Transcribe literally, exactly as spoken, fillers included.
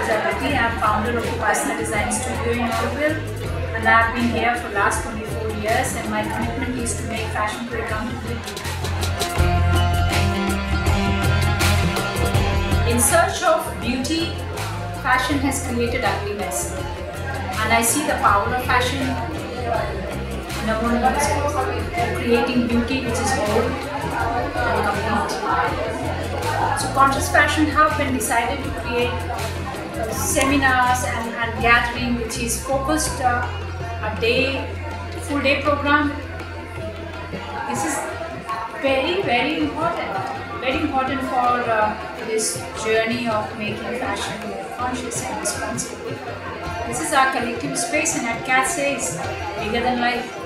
Prajapati. I am founder of Upasana Design Studio in Auroville, and I have been here for the last twenty-four years, and my commitment is to make fashion to accountability. In search of beauty, fashion has created ugliness, and I see the power of fashion in a woman creating beauty which is whole and complete. So Conscious Fashion Hub when decided to create uh, seminars and, and gathering which is focused uh, a day, full day program. This is very very important, very important for uh, this journey of making fashion more conscious and responsible. This is our collective space, and at CERES, bigger than life.